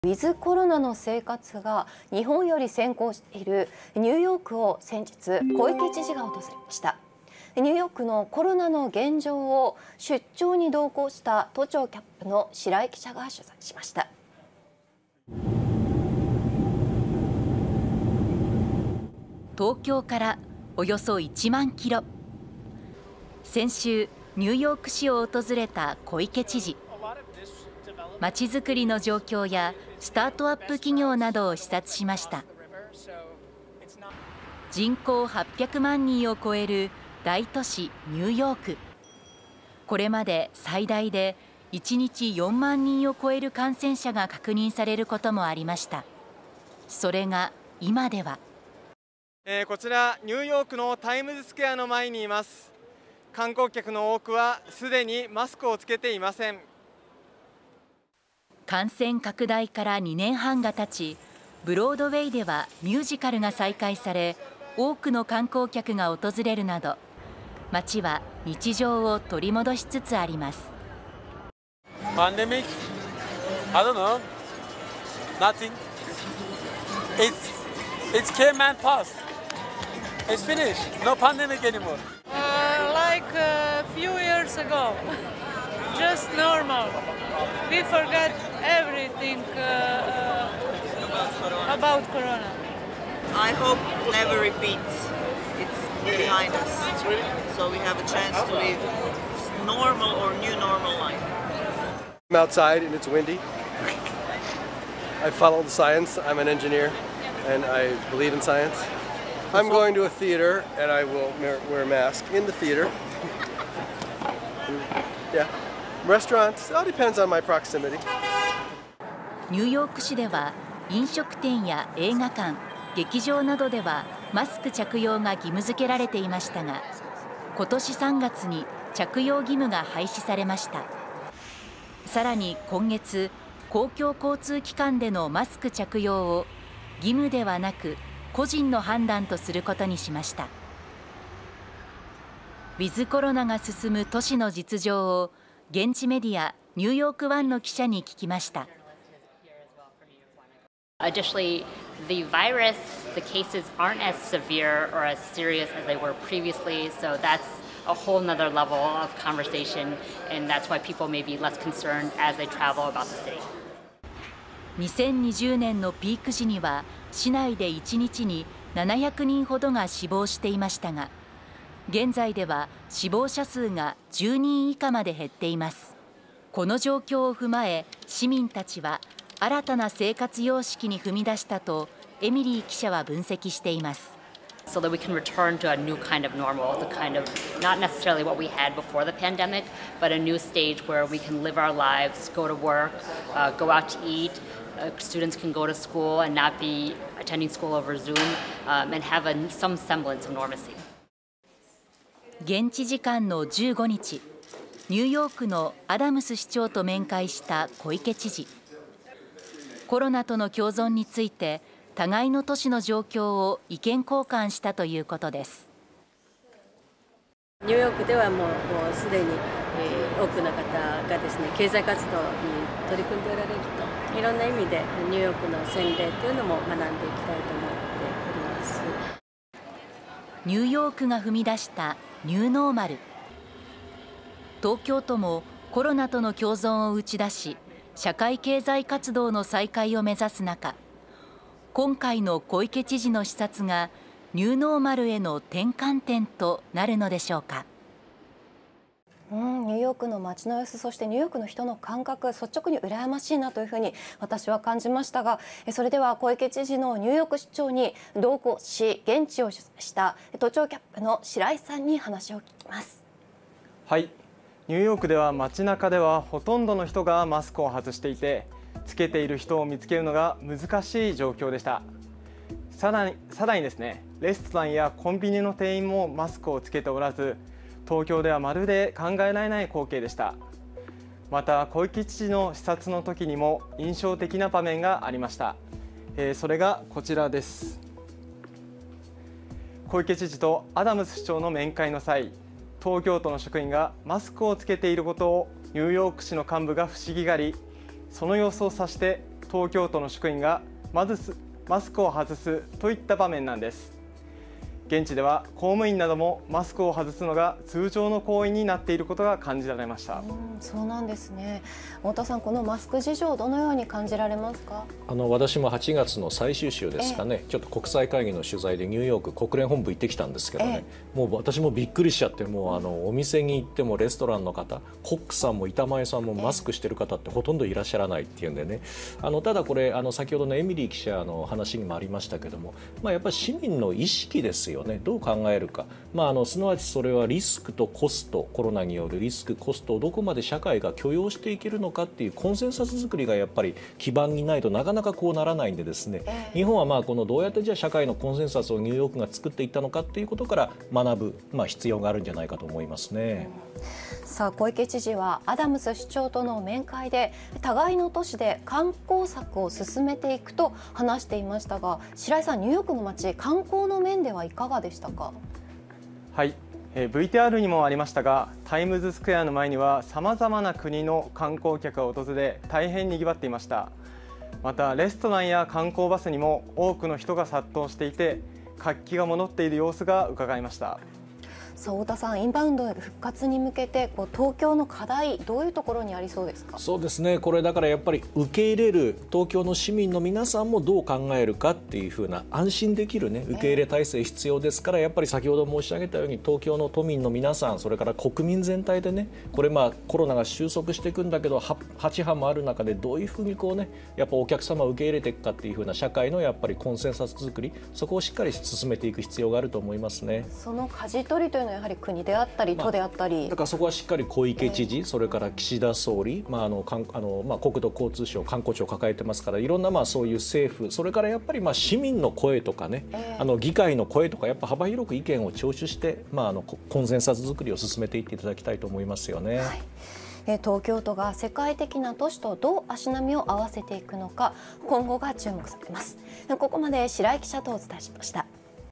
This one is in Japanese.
ウィズコロナの生活が日本より先行しているニューヨークを先日、小池知事が訪れました。ニューヨークのコロナの現状を出張に同行した都庁キャップの白井記者が取材しました。 東京からおよそ1万キロ。先週、ニューヨーク市を訪れた小池知事。まちづくりの状況やスタートアップ企業などを視察しました。人口800万人を超える大都市ニューヨーク。これまで最大で1日4万人を超える感染者が確認されることもありました。それが今では。 こちらニューヨークのタイムズスクエアの前にいます。観光客の多くはすでにマスクをつけていません。 感染拡大から2年半が経ち、ブロードウェイではミュージカルが再開され、多くの観光客が訪れるなど、街は日常を取り戻しつつあります。 Pandemic? I don't know. Nothing. It's caveman past. It's finished. No pandemic anymore. Like a few years ago. Just normal. We forgot everything about Corona. I hope never repeats. It's behind us. So we have a chance to live normal or new normal life. I'm outside and it's windy. I follow the science. I'm an engineer and I believe in science. I'm going to a theater and I will wear a mask in the theater. Yeah. Restaurants, it all depends on my proximity. ニューヨーク市では飲食店や映画館、劇場などではマスク着用が義務付けられていましたが、今年3月に着用義務が廃止されました。さらに今月、公共交通機関でのマスク着用を義務ではなく個人の判断とすることにしました。ウィズコロナが進む都市の実情を現地メディアニューヨークワンの記者に聞きました。 Additionally, the virus, the cases aren't as severe or as serious as they were previously, so that's a whole nother level of conversation, and that's why people may be less concerned as they travel about the city. 2020年のピーク時には市内で1日に700人ほどが死亡していましたが、現在では死亡者数が10人以下まで減っています。この状況を踏まえ、市民たちは新たな生活様式に踏み出したとエミリー記者は分析しています。 So that we can return to a new kind of normal, the kind of not necessarily what we had before the pandemic, but a new stage where we can live our lives, go to work, go out to eat. Students can go to school and not be attending school over Zoom, and have some semblance of normalcy. 現地時間の15日、ニューヨークのアダムス市長と面会した小池知事。コロナとの共存について、互いの都市の状況を意見交換したということです。 ニューヨークではもうすでに、多くの方がですね、経済活動に取り組んでおられると、いろんな意味でニューヨークの洗礼というのも学んでいきたいと思っております。 ニューヨークが踏み出したニューノーマル。東京都もコロナとの共存を打ち出し、社会経済活動の再開を目指す中、今回の小池知事の視察がニューノーマルへの転換点となるのでしょうか。 ニューヨークの街の様子、そしてニューヨークの人の感覚、率直に羨ましいなというふうに私は感じましたが、それでは小池知事のニューヨーク出張に同行し、現地を取材した都庁キャップの白井さんに話を聞きます。 はい、ニューヨークでは街中ではほとんどの人がマスクを外していて、つけている人を見つけるのが難しい状況でした。さらにですね、レストランやコンビニの店員もマスクをつけておらず、東京ではまるで考えられない光景でした。また小池知事の視察の時にも印象的な場面がありました。それがこちらです。小池知事とアダムス市長の面会の際、東京都の職員がマスクをつけていることをニューヨーク市の幹部が不思議がり、その様子を指して東京都の職員がマスクを外すといった場面なんです。現地では公務員などもマスクを外すのが通常の行為になっていることが感じられました。 そうなんですね。太田さん、このマスク事情どのように感じられますか？ 私も8月の最終週ですかね、ちょっと国際会議の取材でニューヨーク国連本部行ってきたんですけどね、もう私もびっくりしちゃって、もうお店に行ってもレストランの方、コックさんも板前さんもマスクしてる方ってほとんどいらっしゃらないっていうんでね、ただこれ先ほどのエミリー記者の話にもありましたけども、やっぱり市民の意識ですよね。どう考えるか、すなわちそれはリスクとコスト、コロナによるリスクコストをどこまで社会が許容していけるのかっていうコンセンサス作りがやっぱり基盤にないとなかなかこうならないんでですね、日本はこのどうやってじゃあ社会のコンセンサスをニューヨークが作っていったのかっていうことから学ぶ、必要があるんじゃないかと思いますね。 さあ、小池知事はアダムス市長との面会で互いの都市で観光策を進めていくと話していましたが、白井さん、ニューヨークの街、観光の面ではいかがでしたか？ はい、VTR にもありましたが、タイムズスクエアの前にはさまざまな国の観光客が訪れ、大変にぎわっていました。またレストランや観光バスにも多くの人が殺到していて、活気が戻っている様子が伺えました。 さあ、太田さん、インバウンド復活に向けて東京の課題、どういうところにありそうですか？ そうですね、これだからやっぱり受け入れる東京の市民の皆さんもどう考えるかっていうふうな安心できる、受け入れ体制必要ですから、やっぱり先ほど申し上げたように東京の都民の皆さん、それから国民全体でこれコロナが収束していくんだけど8波もある中でどういうふうにやっぱお客様を受け入れていくかっていうふうな社会のやっぱりコンセンサス作り、そこをしっかり進めていく必要があると思いますね。 その舵取りというのはやはり国であったり都であったり、 だからそこはしっかり小池知事、それから岸田総理、国土交通省、観光庁を抱えてますから、いろんなそういう政府、それからやっぱり市民の声とか議会の声とか、やっぱ幅広く意見を聴取して、コンセンサス作りを進めていっていただきたいと思いますよね。はい、 東京都が世界的な都市とどう足並みを合わせていくのか、今後が注目されます。ここまで白井記者とお伝えしました。